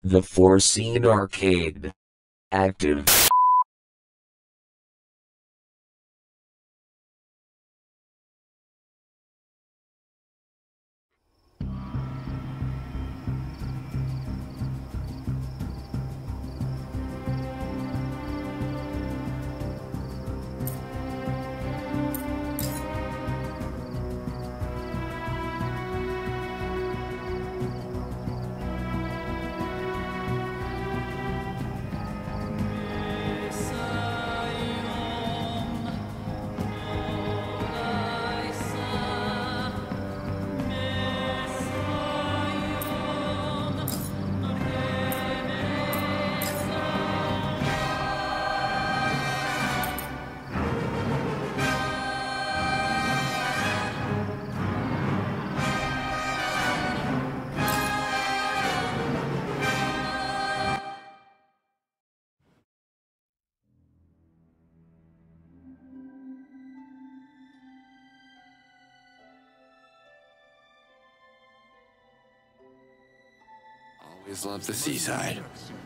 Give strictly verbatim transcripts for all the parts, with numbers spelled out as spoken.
The foreseen arcade. Active. Always love the seaside.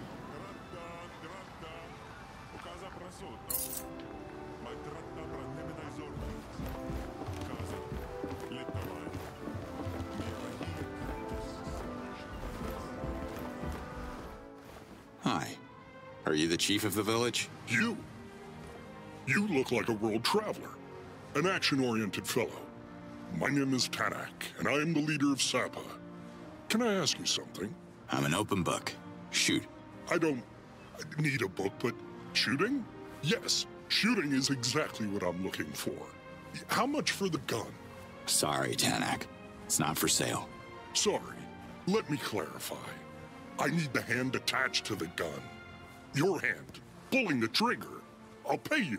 Hi. Are you the chief of the village? You? You look like a world traveler. An action-oriented fellow. My name is Tanak, and I am the leader of Sapa. Can I ask you something? I'm an open book. Shoot. I don't need a book, but shooting? Yes, shooting is exactly what I'm looking for. How much for the gun? Sorry, Tanak. It's not for sale. Sorry. Let me clarify. I need the hand attached to the gun. Your hand, pulling the trigger. I'll pay you.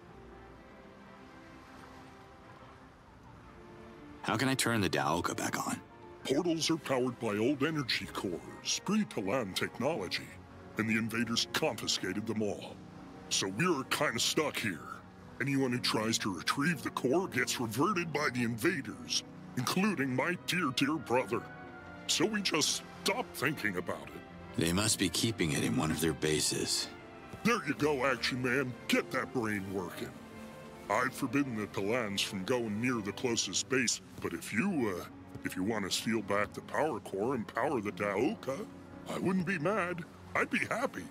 How can I turn the Daoka back on? Portals are powered by old energy cores, pre-Talan technology, and the invaders confiscated them all. So we're kind of stuck here. Anyone who tries to retrieve the core gets reverted by the invaders, including my dear, dear brother. So we just stopped thinking about it. They must be keeping it in one of their bases. There you go, Action Man. Get that brain working. I've forbidden the Talans from going near the closest base, but if you, uh, if you want to steal back the power core and power the Daoka, I wouldn't be mad. I'd be happy.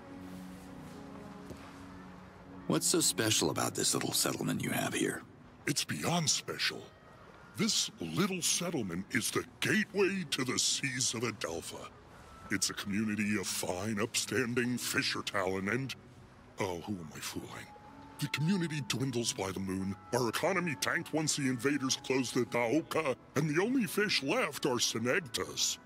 What's so special about this little settlement you have here? It's beyond special. This little settlement is the gateway to the seas of Adelpha. It's a community of fine, upstanding fisher Talan and... Oh, who am I fooling? The community dwindles by the moon, our economy tanked once the invaders closed the Daoka, and the only fish left are Senectas.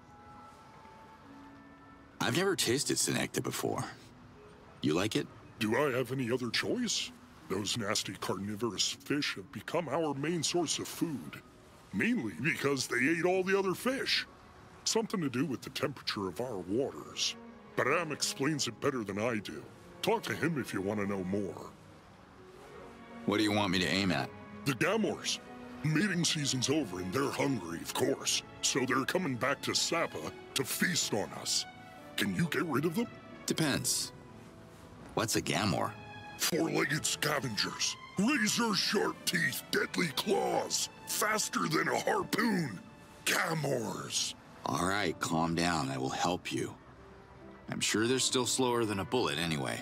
I've never tasted Senecta before. You like it? Do I have any other choice? Those nasty carnivorous fish have become our main source of food. Mainly because they ate all the other fish. Something to do with the temperature of our waters. But Am explains it better than I do. Talk to him if you want to know more. What do you want me to aim at? The Gamors. Mating season's over and they're hungry, of course. So they're coming back to Sapa to feast on us. Can you get rid of them? Depends. What's a Gamor? Four-legged scavengers. Razor-sharp teeth, deadly claws. Faster than a harpoon. Gamors. All right, calm down. I will help you. I'm sure they're still slower than a bullet anyway.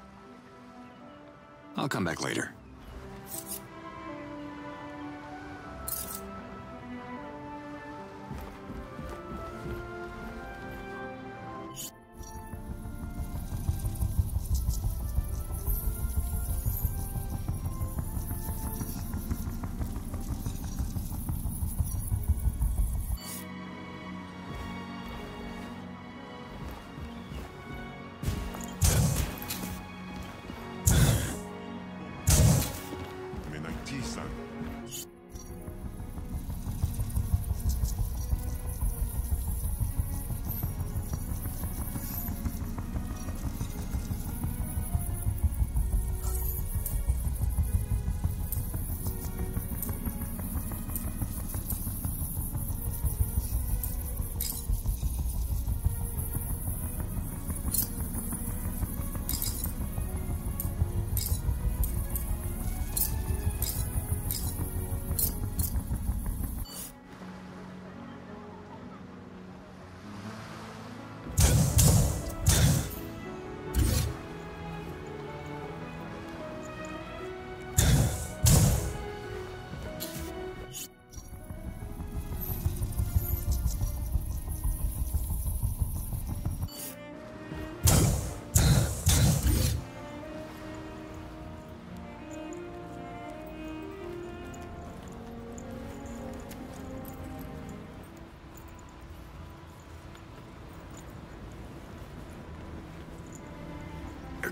I'll come back later.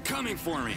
coming for me.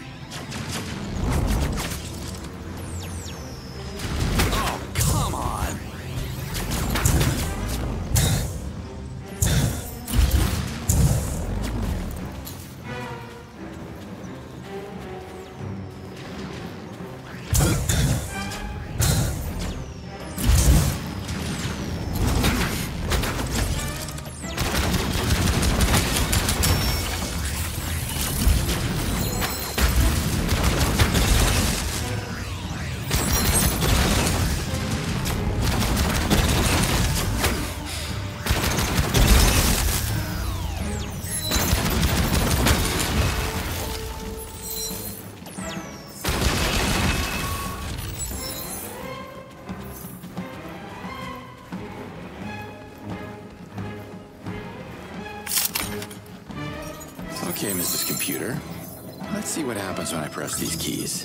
Okay, Missus Computer. Let's see what happens when I press these keys.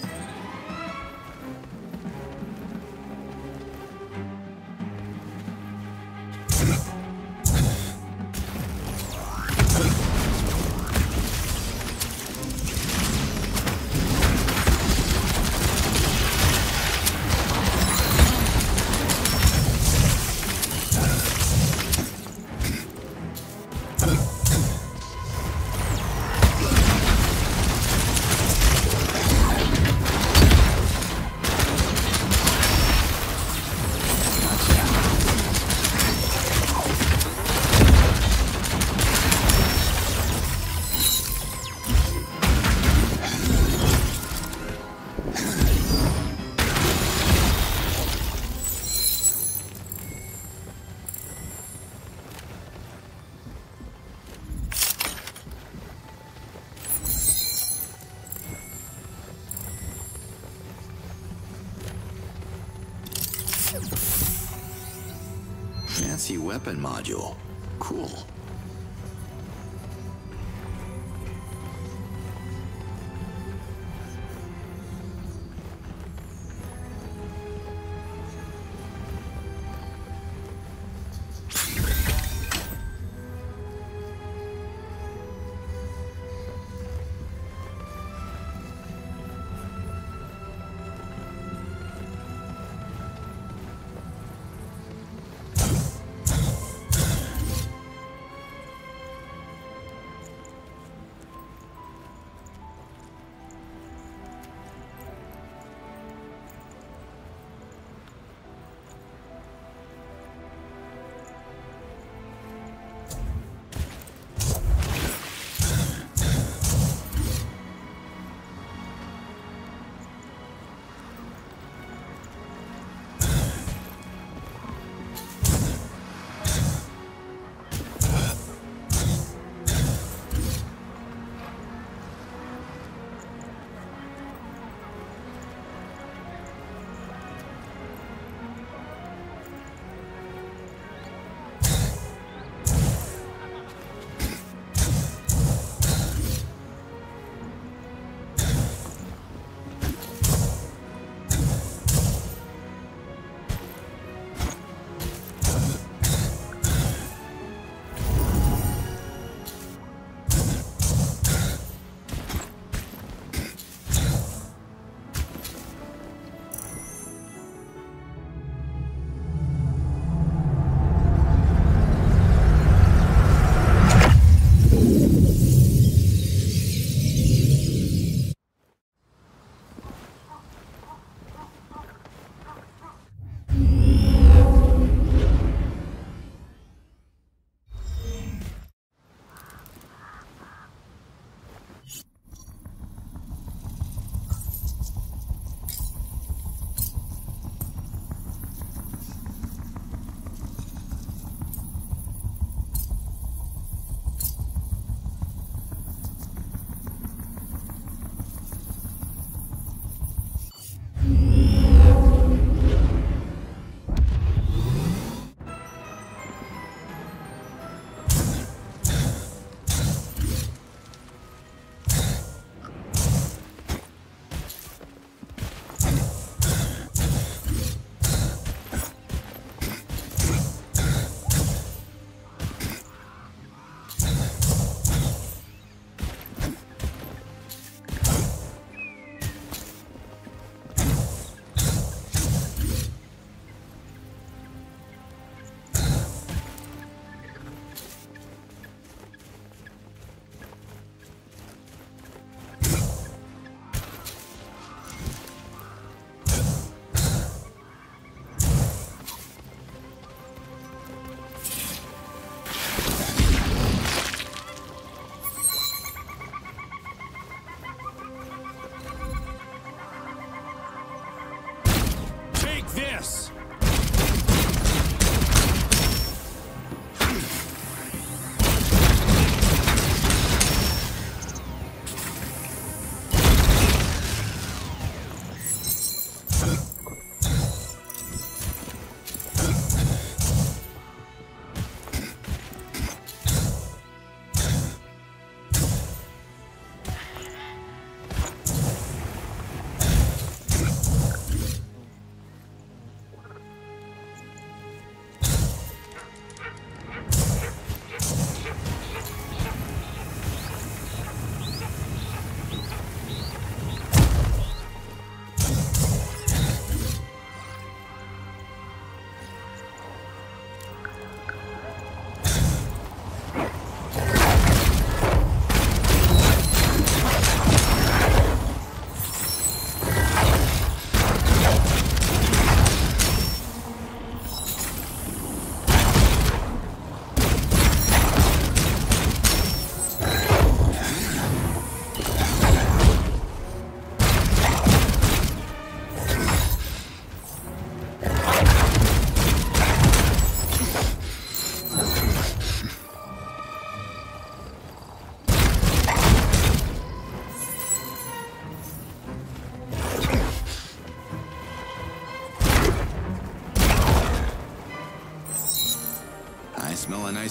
Fancy weapon module. Cool.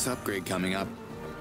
nice upgrade coming up.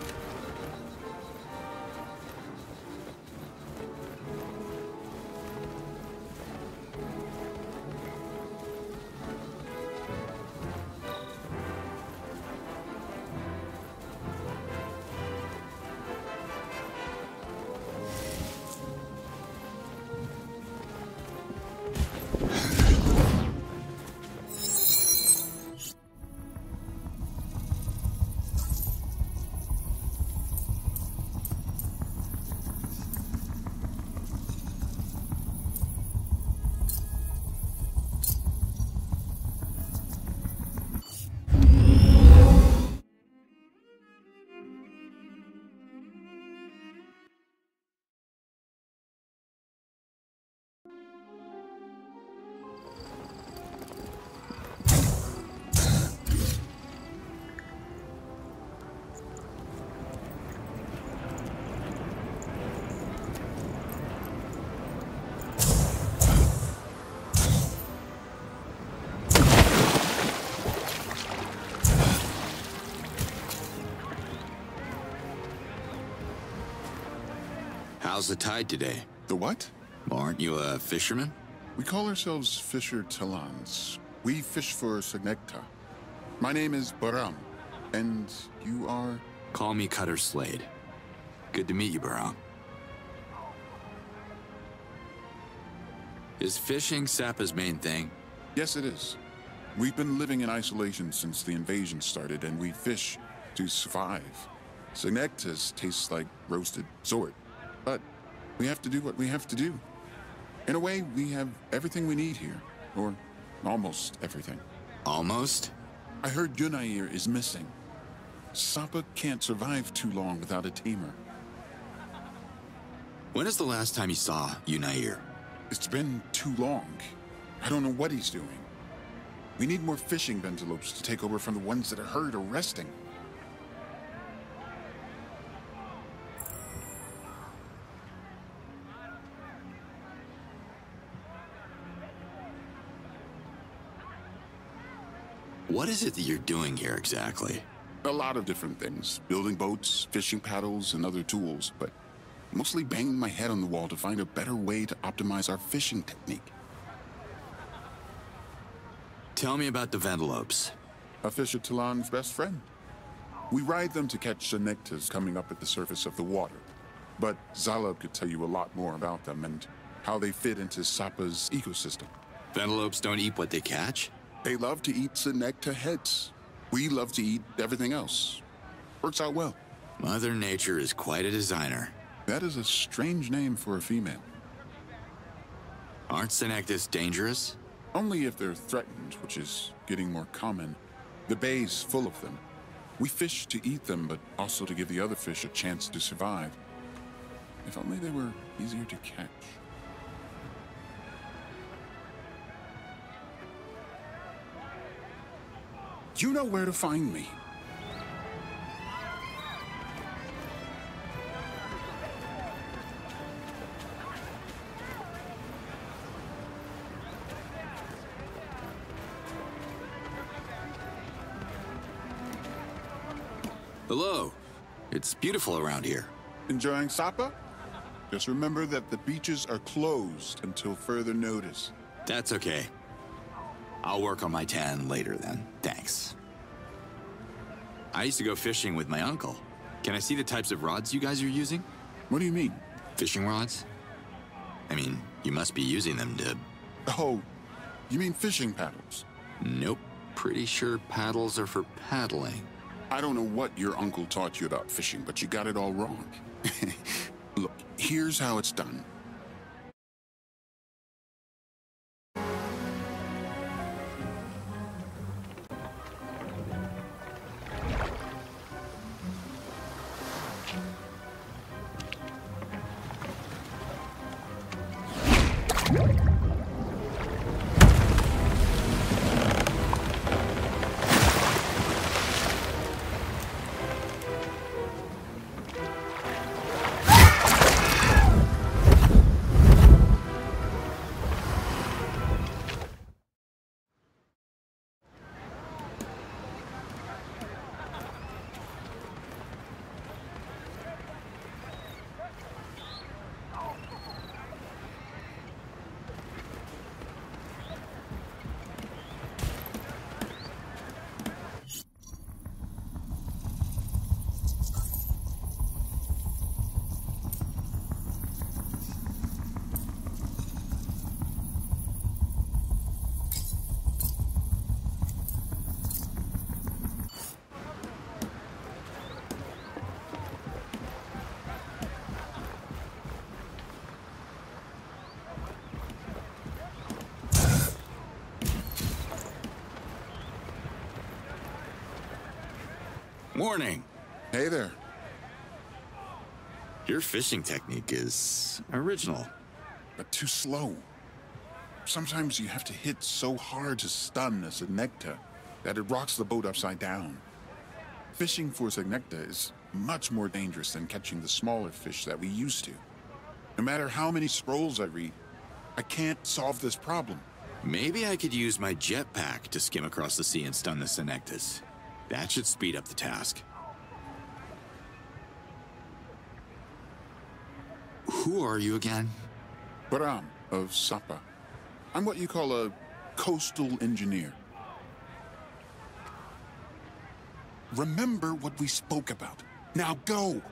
How's the tide today? The what? Aren't you a fisherman? We call ourselves Fisher Talans. We fish for Resurrected. My name is Baram, and you are... Call me Cutter Slade. Good to meet you, Baram. Is fishing Sappa's main thing? Yes, it is. We've been living in isolation since the invasion started, and we fish to survive. Resurrected tastes like roasted sword, but we have to do what we have to do. In a way, we have everything we need here, or almost everything. Almost? I heard Yunair is missing. Sappa can't survive too long without a tamer. When is the last time you saw Yunair? It's been too long. I don't know what he's doing. We need more fishing bentelopes to take over from the ones that are hurt or resting. What is it that you're doing here exactly? A lot of different things. Building boats, fishing paddles, and other tools, but mostly banging my head on the wall to find a better way to optimize our fishing technique. Tell me about the Ventelopes. A Fisher Talan's best friend. We ride them to catch the nectars coming up at the surface of the water. But Zalab could tell you a lot more about them and how they fit into Sappa's ecosystem. Ventelopes don't eat what they catch? They love to eat the nectar heads. We love to eat everything else. Works out well. Mother Nature is quite a designer. That is a strange name for a female. Aren't Senectus dangerous? Only if they're threatened, which is getting more common. The bay's full of them. We fish to eat them, but also to give the other fish a chance to survive. If only they were easier to catch. You know where to find me. Hello. It's beautiful around here. Enjoying Sappa? Just remember that the beaches are closed until further notice. That's okay. I'll work on my tan later then. Thanks. I used to go fishing with my uncle. Can I see the types of rods you guys are using? What do you mean? Fishing rods? I mean, you must be using them to... Oh, you mean fishing paddles? Nope. Pretty sure paddles are for paddling. I don't know what your uncle taught you about fishing, but you got it all wrong. Look, here's how it's done. Morning. Hey there. Your fishing technique is original. But too slow. Sometimes you have to hit so hard to stun a Segnecta that it rocks the boat upside down. Fishing for Segnecta is much more dangerous than catching the smaller fish that we used to. No matter how many scrolls I read, I can't solve this problem. Maybe I could use my jetpack to skim across the sea and stun the Segnectas. That should speed up the task. Who are you again? Baram of Sapa. I'm what you call a coastal engineer. Remember what we spoke about. Now go!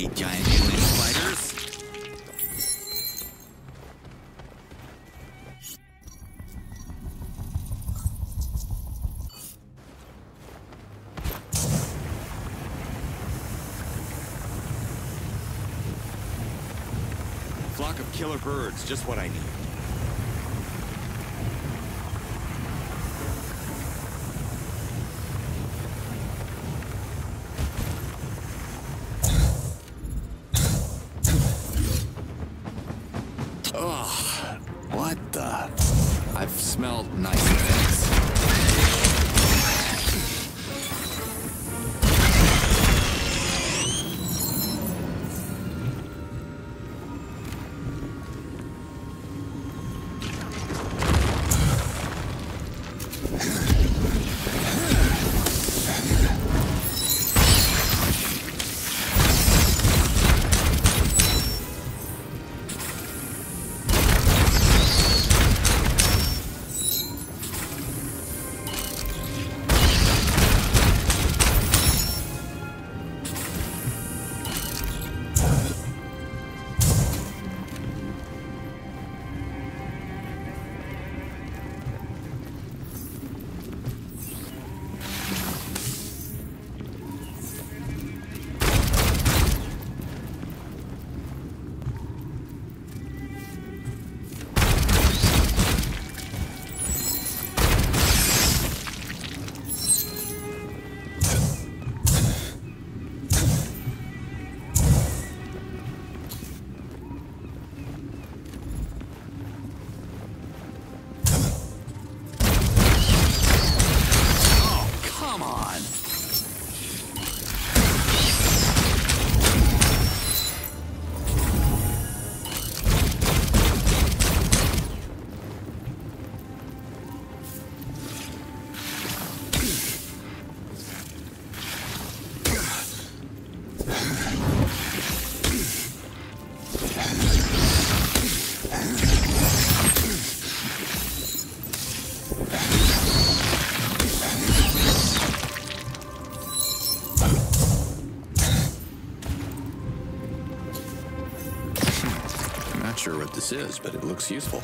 hate giant alien spiders. Flock of killer birds, just what I need. Ugh, what the? I've smelled nice things. Sure what this is, but it looks useful.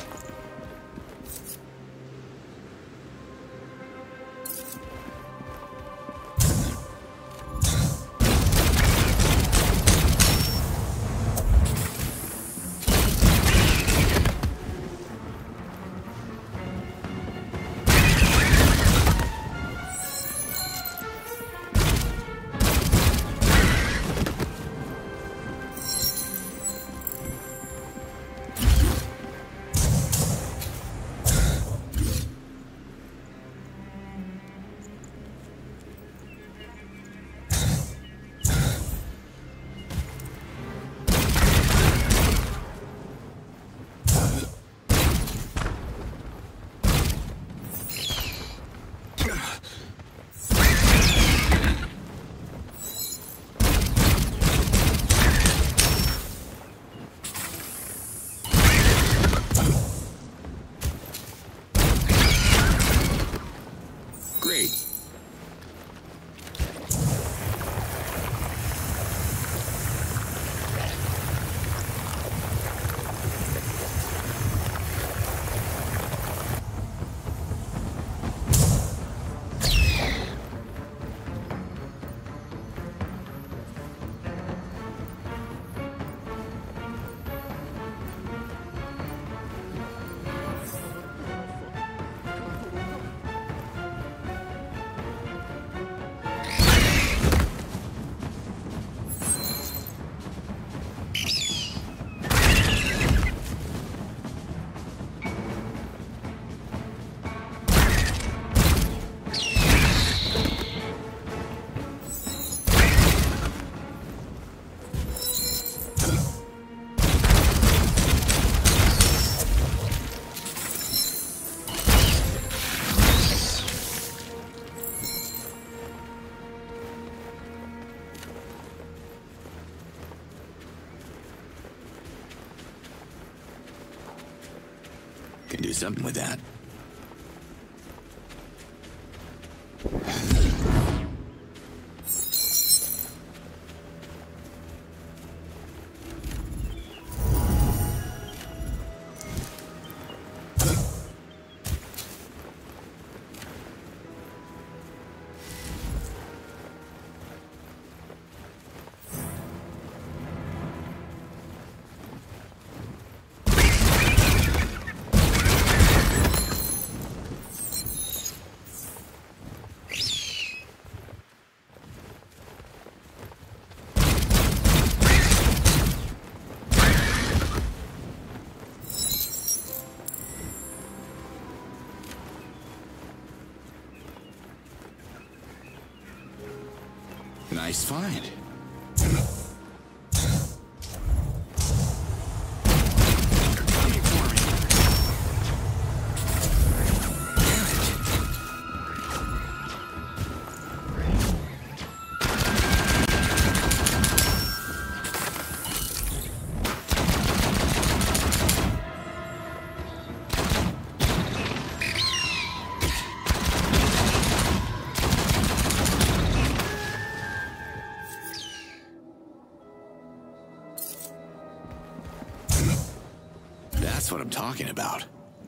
Can do something with that. Nice find. That's what I'm talking about.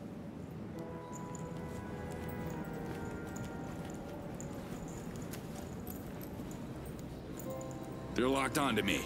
They're locked onto me.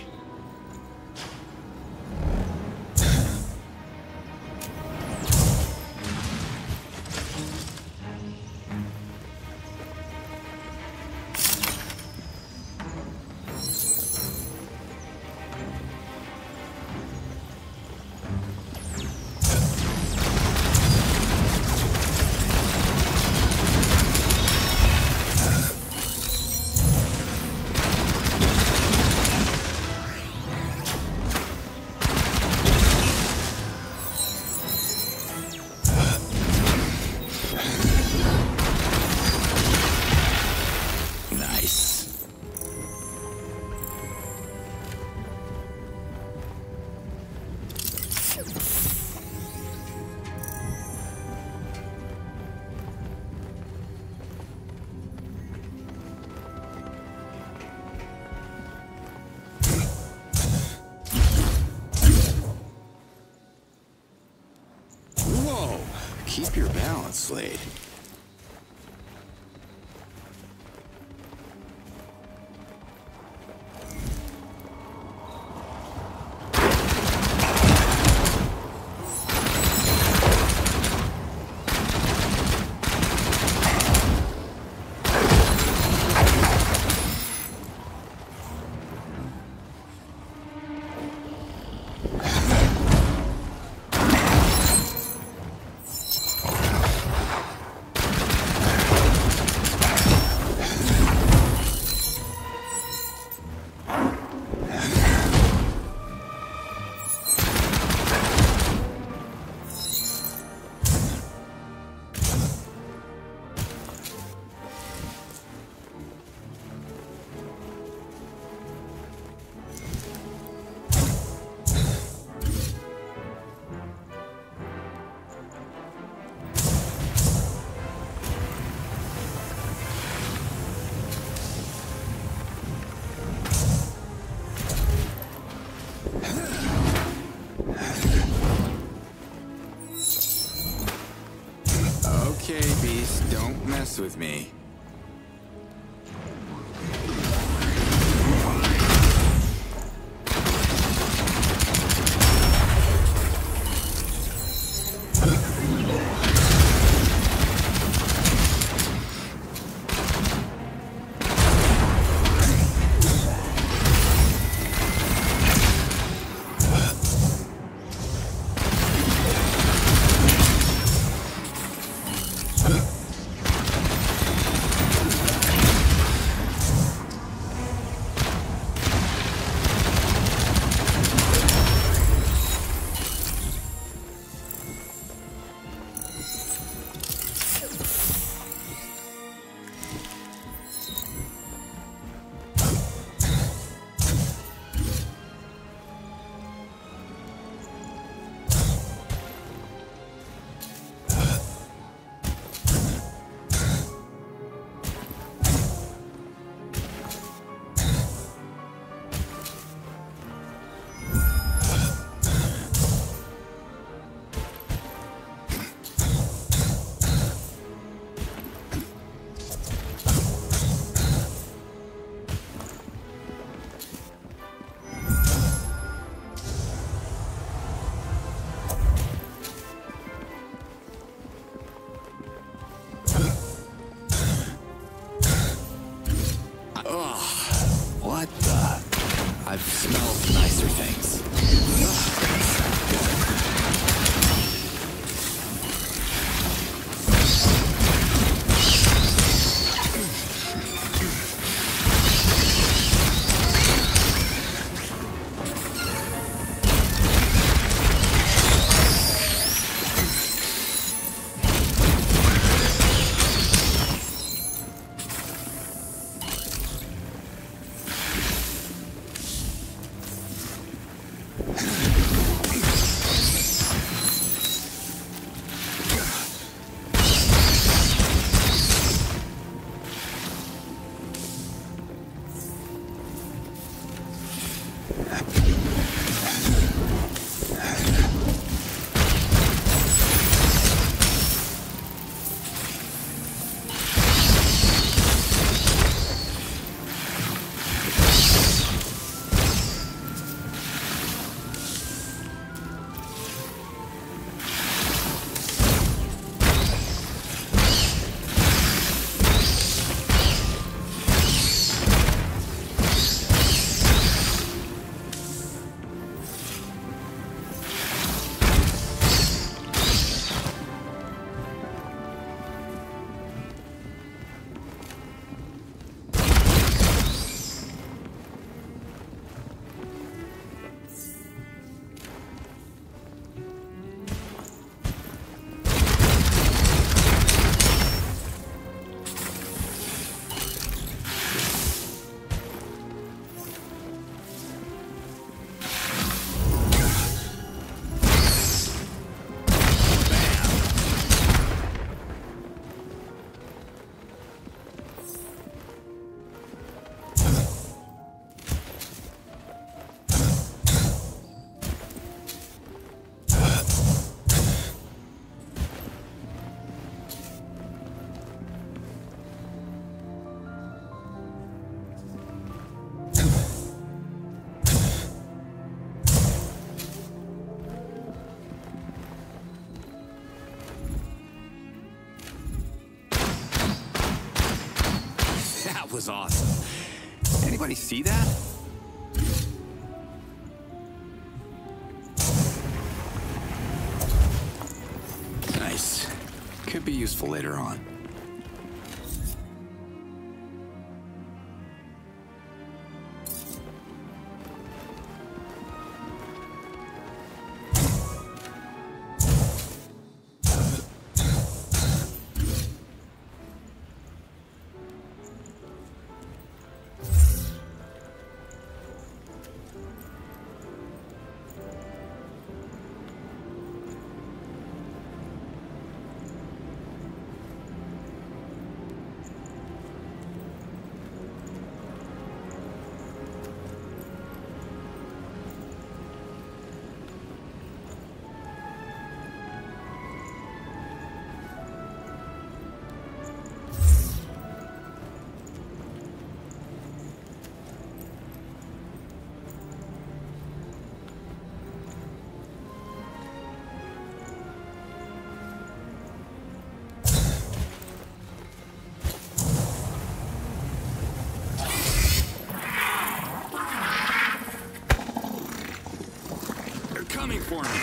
Keep your balance, Slade. Okay, Beast, don't mess with me. is awesome. Anybody see that? Nice. Could be useful later on. Coming for me.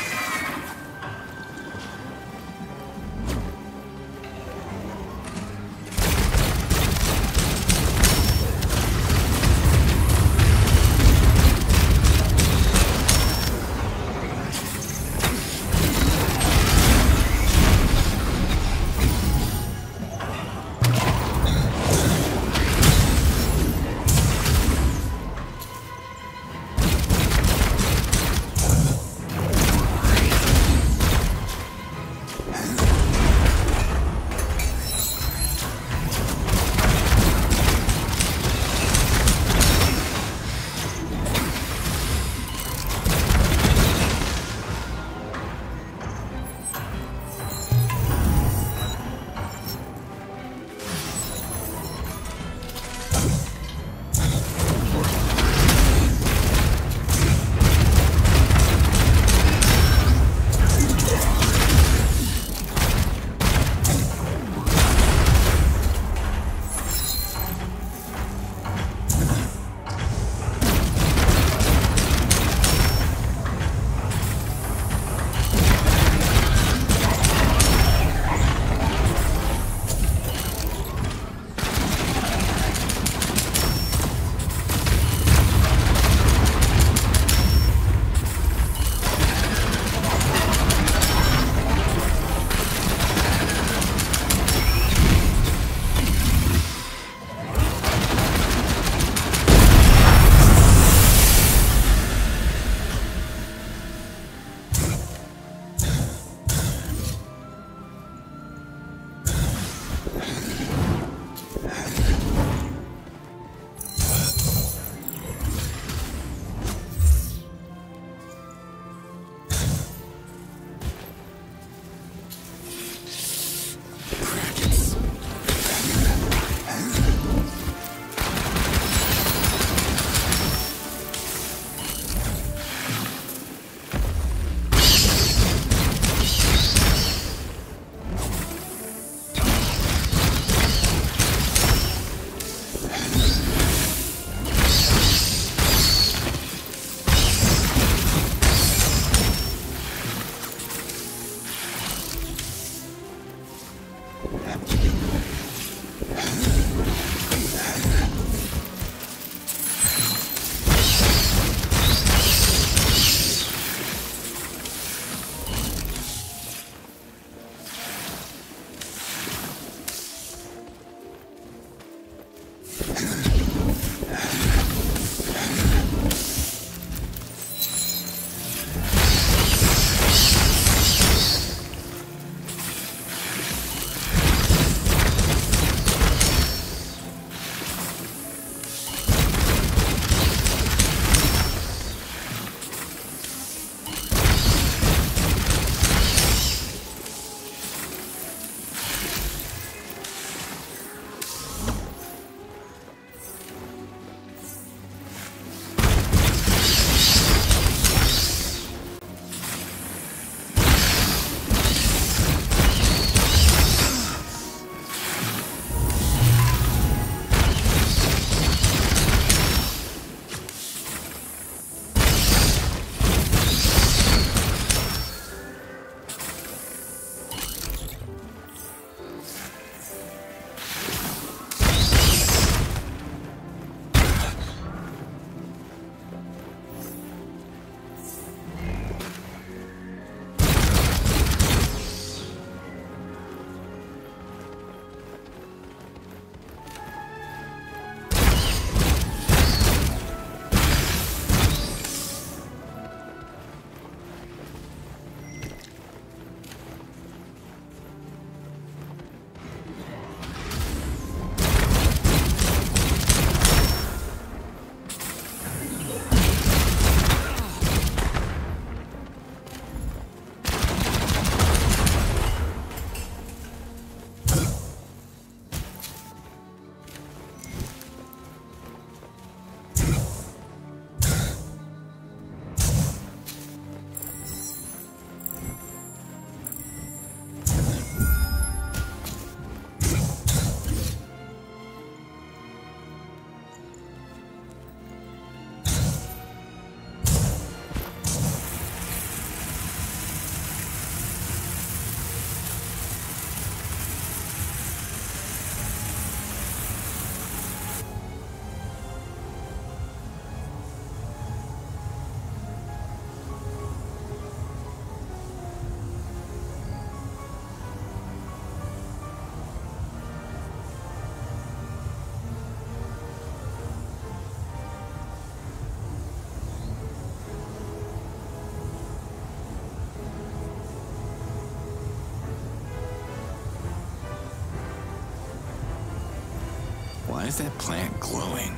is that plant glowing?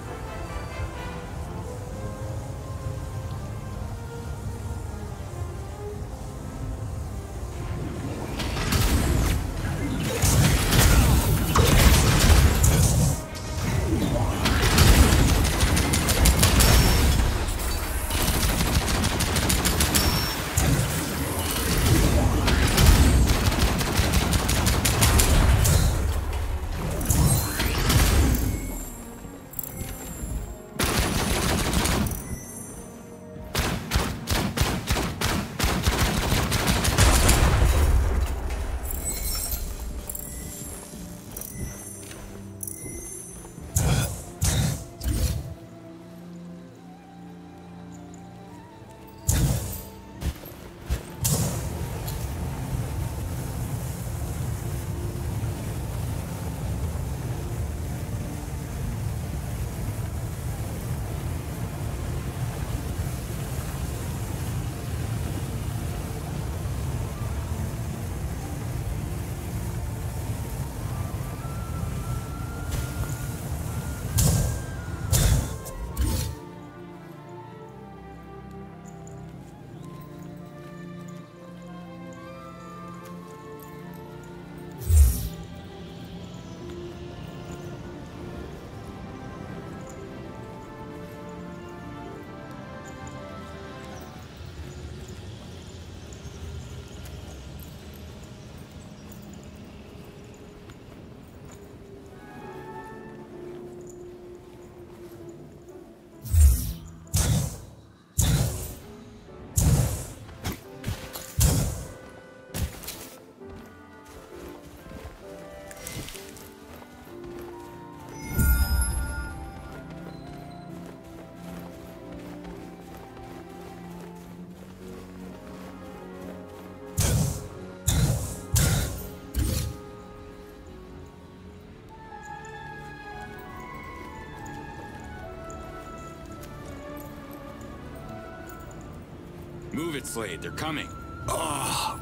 Move it, Slade. They're coming. Ugh.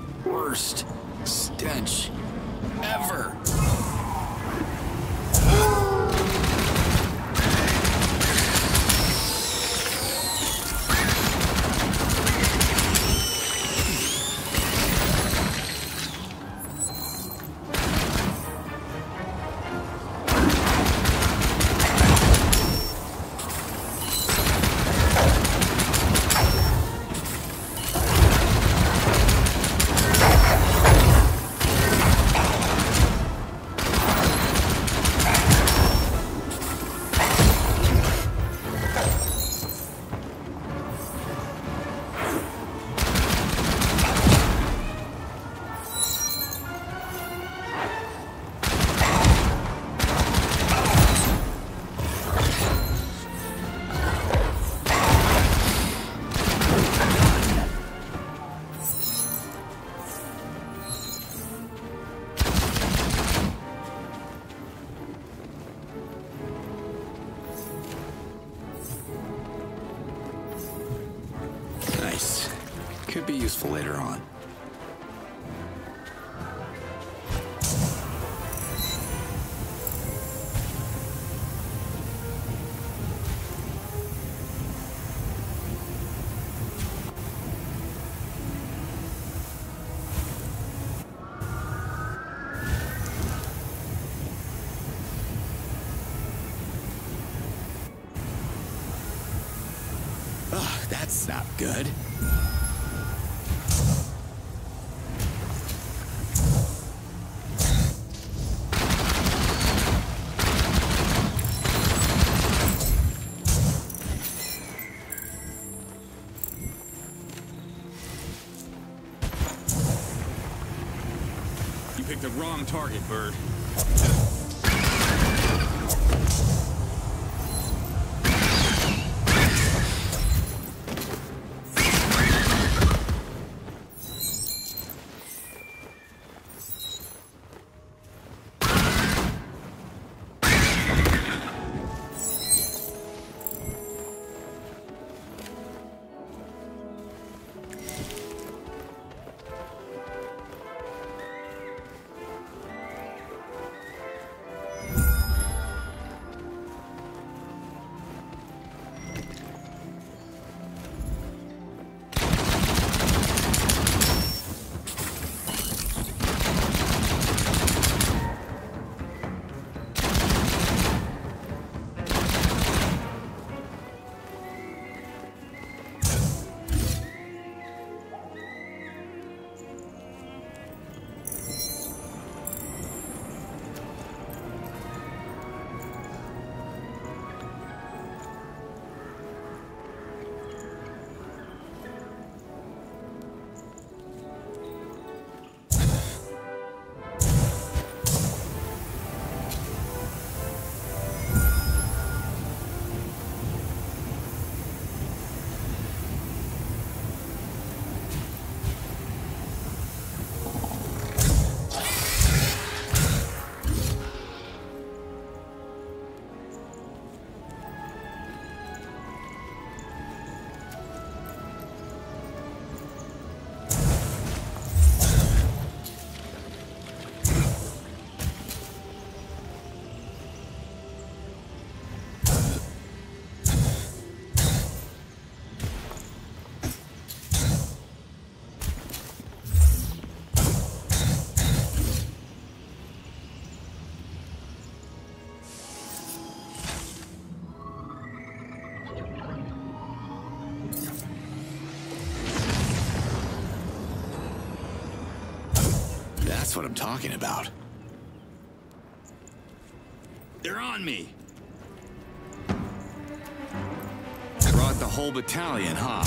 Worst stench ever. Could be useful later on. Ugh, that's not good. You picked the wrong target, Bird. That's what I'm talking about. They're on me! Brought the whole battalion, huh?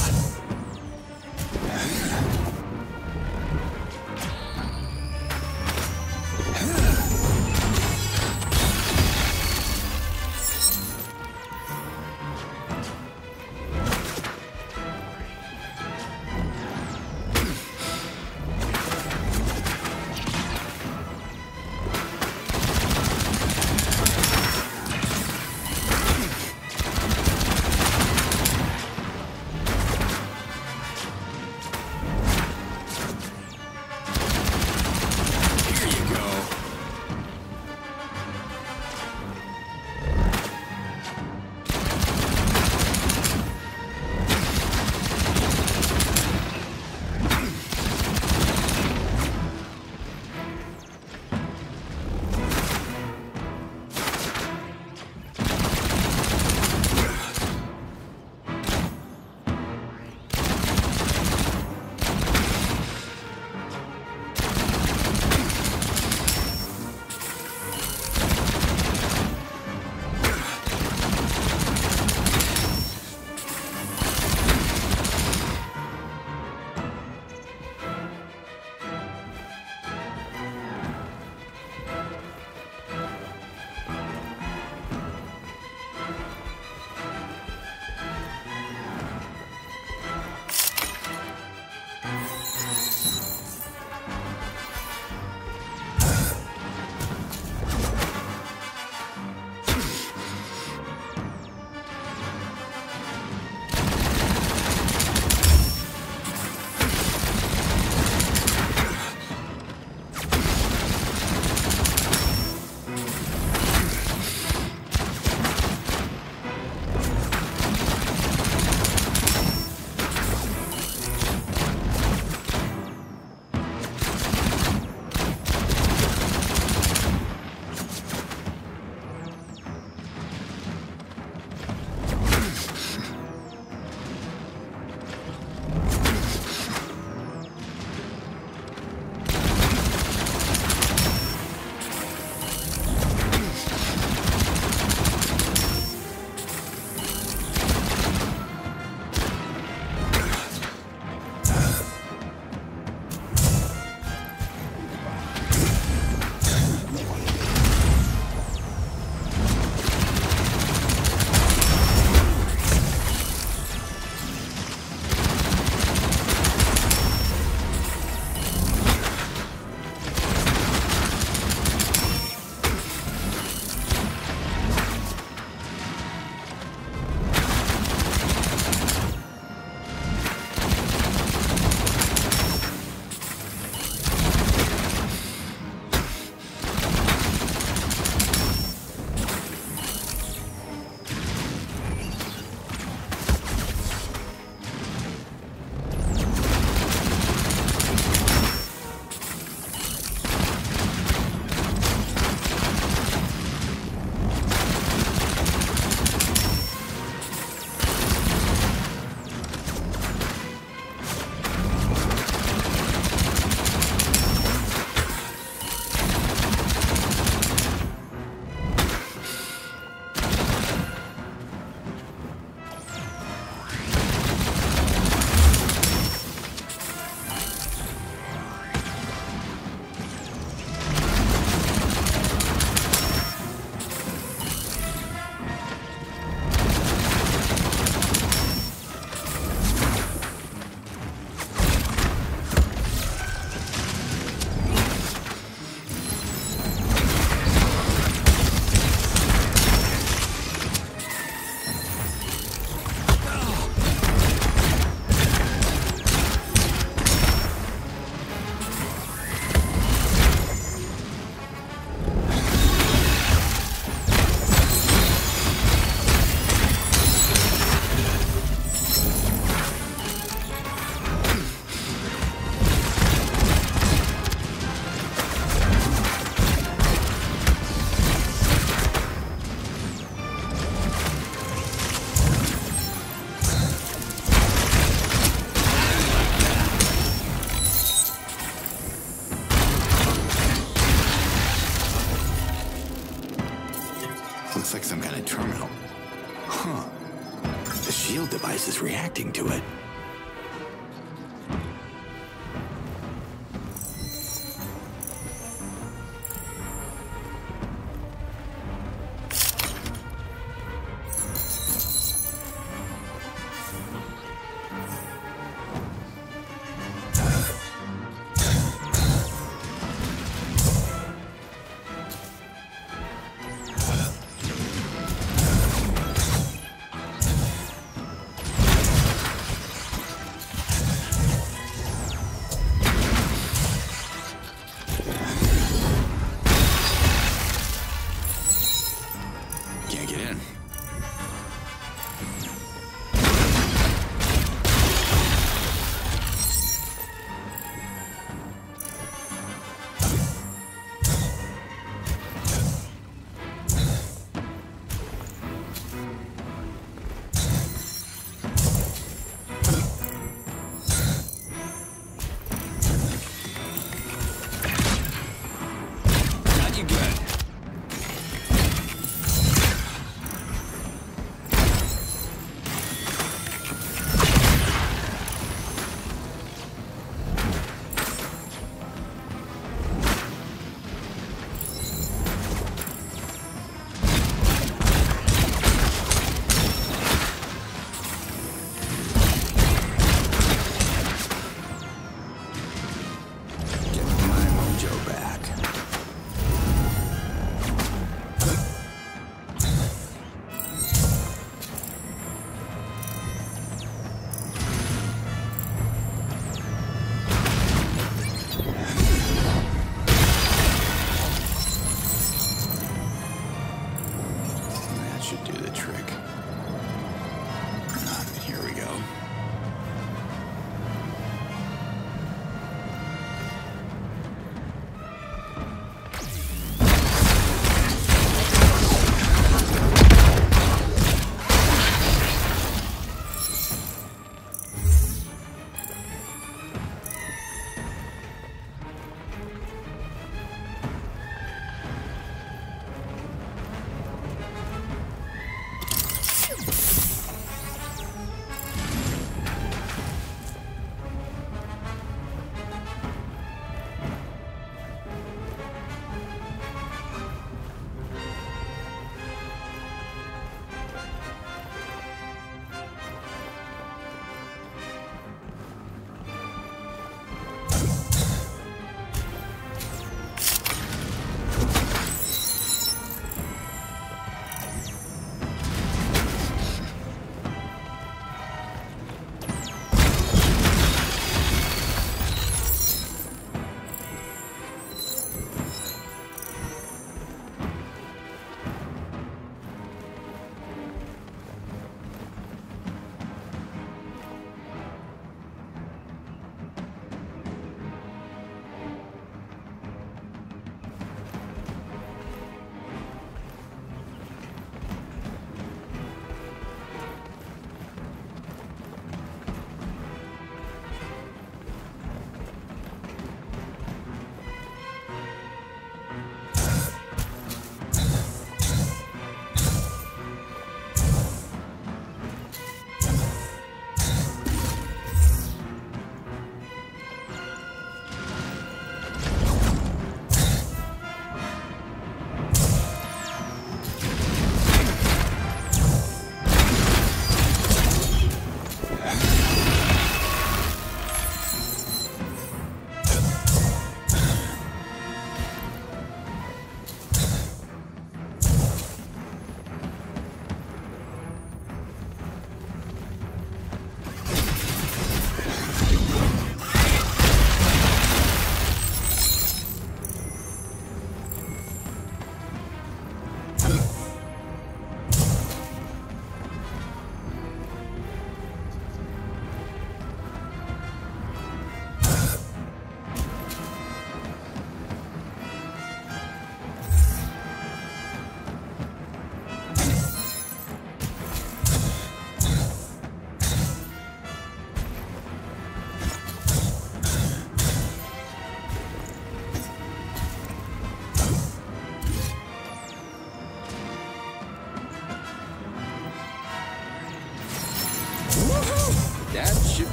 place is reacting to it.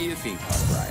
be a theme park ride.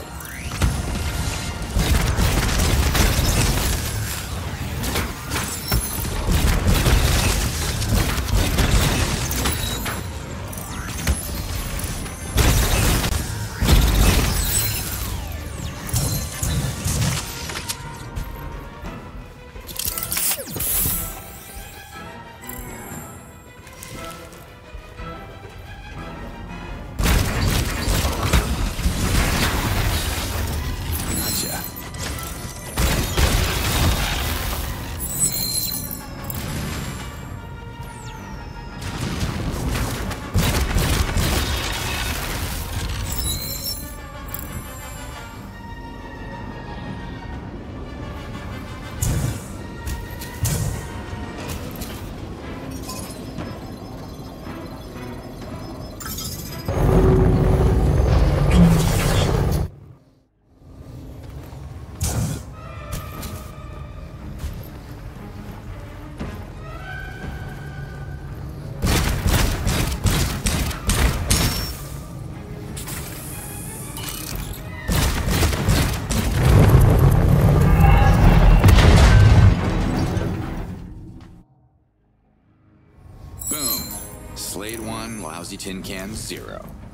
Slade one, lousy tin cans zero.